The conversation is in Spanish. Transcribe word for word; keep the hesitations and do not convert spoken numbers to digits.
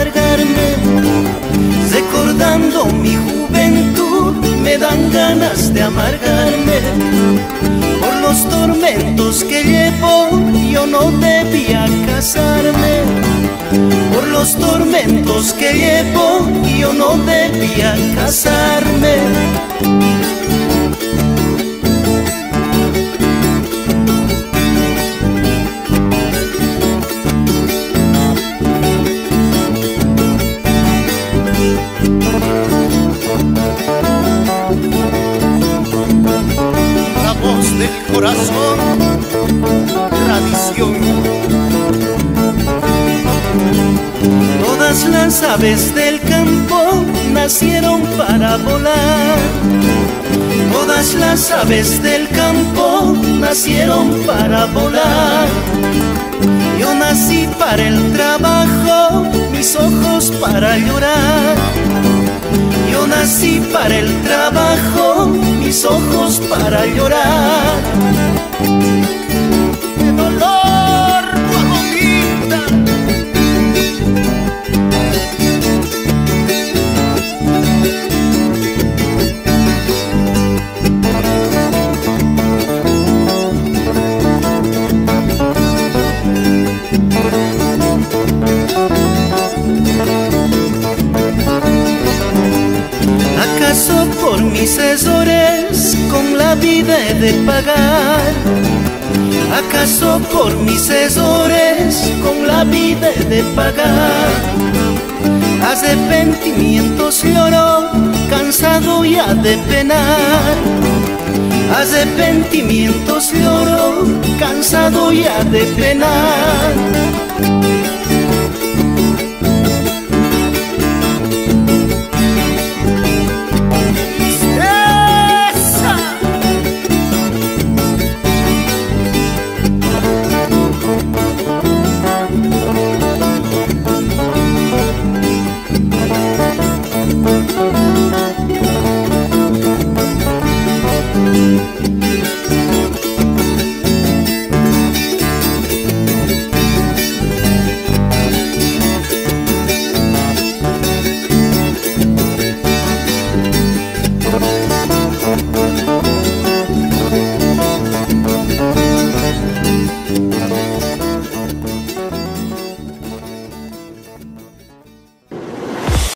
amargarme. Recordando mi juventud me dan ganas de amargarme. Por los tormentos que llevo yo no debía casarme. Por los tormentos que llevo yo no debía casarme. La voz del corazón, tradición. Todas las aves del campo nacieron para volar. Todas las aves del campo nacieron para volar. Yo nací para el trabajo, mis ojos para llorar. Yo nací para el trabajo, mis ojos para llorar. ¡Qué dolor, Guajolita! ¿Acaso por mis errores con la vida he de pagar? ¿Acaso por mis errores con la vida he de pagar? Arrepentimientos lloro, cansado ya de penar. Arrepentimientos lloro, cansado ya de penar.